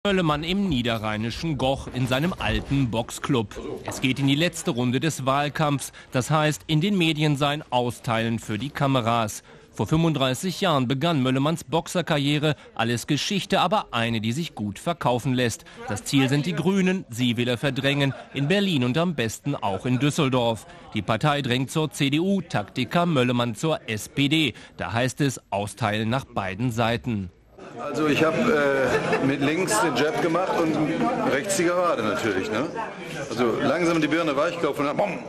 Möllemann im niederrheinischen Goch in seinem alten Boxclub. Es geht in die letzte Runde des Wahlkampfs, das heißt in den Medien sein Austeilen für die Kameras. Vor 35 Jahren begann Möllemanns Boxerkarriere, alles Geschichte, aber eine, die sich gut verkaufen lässt. Das Ziel sind die Grünen, sie will er verdrängen, in Berlin und am besten auch in Düsseldorf. Die Partei drängt zur CDU, Taktiker Möllemann zur SPD. Da heißt es Austeilen nach beiden Seiten. Also ich habe mit links den Jab gemacht und rechts die Gerade natürlich. Ne? Also langsam die Birne weichkaufen und dann BOM!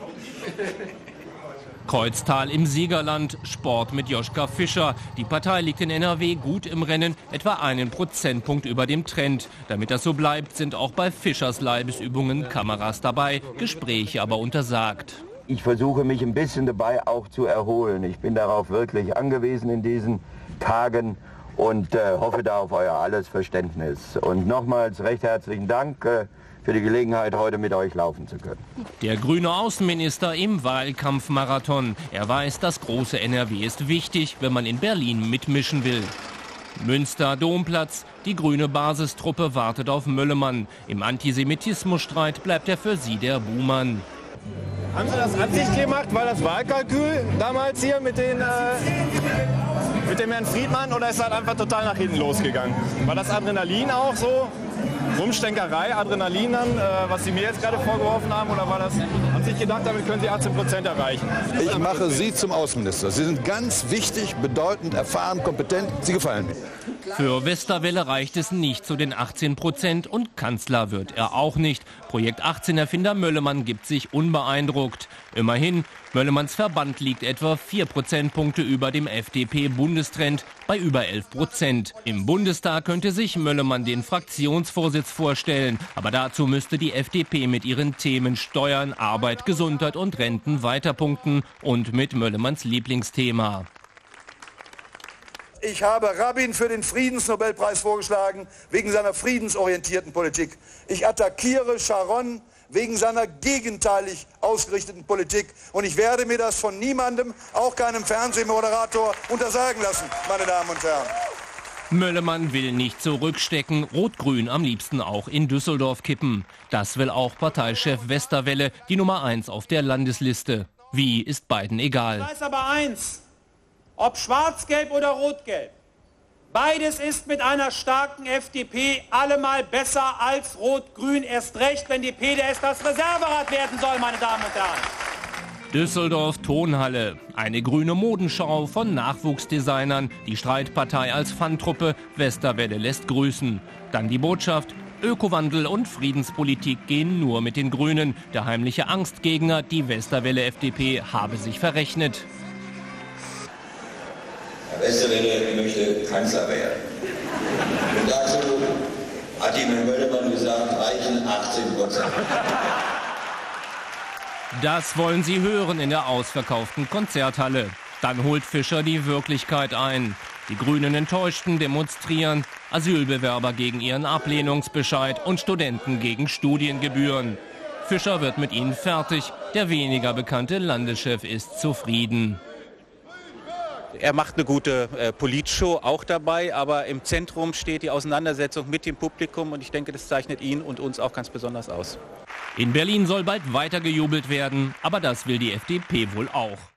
Kreuztal im Siegerland, Sport mit Joschka Fischer. Die Partei liegt in NRW gut im Rennen, etwa einen Prozentpunkt über dem Trend. Damit das so bleibt, sind auch bei Fischers Leibesübungen Kameras dabei, Gespräche aber untersagt. Ich versuche mich ein bisschen dabei auch zu erholen. Ich bin darauf wirklich angewiesen in diesen Tagen und hoffe da auf euer alles Verständnis. Und nochmals recht herzlichen Dank für die Gelegenheit, heute mit euch laufen zu können. Der grüne Außenminister im Wahlkampfmarathon. Er weiß, das große NRW ist wichtig, wenn man in Berlin mitmischen will. Münster, Domplatz. Die grüne Basistruppe wartet auf Möllemann. Im Antisemitismusstreit bleibt er für sie der Buhmann. Haben Sie das Absicht gemacht? War das Wahlkalkül damals hier mit dem Herrn Friedmann, oder ist das einfach total nach hinten losgegangen? War das Adrenalin auch so? Rumstänkerei, Adrenalin dann, was Sie mir jetzt gerade vorgeworfen haben, oder war das, haben Sie sich gedacht, damit können Sie 18% erreichen? Ich mache Sie zum Außenminister. Sie sind ganz wichtig, bedeutend, erfahren, kompetent. Sie gefallen mir. Für Westerwelle reicht es nicht zu den 18% und Kanzler wird er auch nicht. Projekt 18-Erfinder Möllemann gibt sich unbeeindruckt. Immerhin, Möllemanns Verband liegt etwa 4 Prozentpunkte über dem FDP-Bundestrend bei über 11%. Im Bundestag könnte sich Möllemann den Fraktionsvorsitz vorstellen. Aber dazu müsste die FDP mit ihren Themen Steuern, Arbeit, Gesundheit und Renten weiterpunkten. Und mit Möllemanns Lieblingsthema. Ich habe Rabin für den Friedensnobelpreis vorgeschlagen, wegen seiner friedensorientierten Politik. Ich attackiere Sharon wegen seiner gegenteilig ausgerichteten Politik. Und ich werde mir das von niemandem, auch keinem Fernsehmoderator, untersagen lassen, meine Damen und Herren. Möllemann will nicht zurückstecken, Rot-Grün am liebsten auch in Düsseldorf kippen. Das will auch Parteichef Westerwelle, die Nummer 1 auf der Landesliste. Wie ist beiden egal. Ich weiß aber eins. Ob schwarz-gelb oder rot-gelb, beides ist mit einer starken FDP allemal besser als rot-grün. Erst recht, wenn die PDS das Reserverad werden soll, meine Damen und Herren. Düsseldorf Tonhalle. Eine grüne Modenschau von Nachwuchsdesignern. Die Streitpartei als Fantruppe. Westerwelle lässt grüßen. Dann die Botschaft: Ökowandel und Friedenspolitik gehen nur mit den Grünen. Der heimliche Angstgegner, die Westerwelle FDP, habe sich verrechnet. Westerwelle möchte Kanzler werden. Und dazu hat ihm Herr Möllemann gesagt, reichen 18%. Das wollen Sie hören in der ausverkauften Konzerthalle. Dann holt Fischer die Wirklichkeit ein. Die Grünen enttäuschten, demonstrieren, Asylbewerber gegen ihren Ablehnungsbescheid und Studenten gegen Studiengebühren. Fischer wird mit ihnen fertig. Der weniger bekannte Landeschef ist zufrieden. Er macht eine gute Politshow auch dabei, aber im Zentrum steht die Auseinandersetzung mit dem Publikum und ich denke, das zeichnet ihn und uns auch ganz besonders aus. In Berlin soll bald weiter gejubelt werden, aber das will die FDP wohl auch.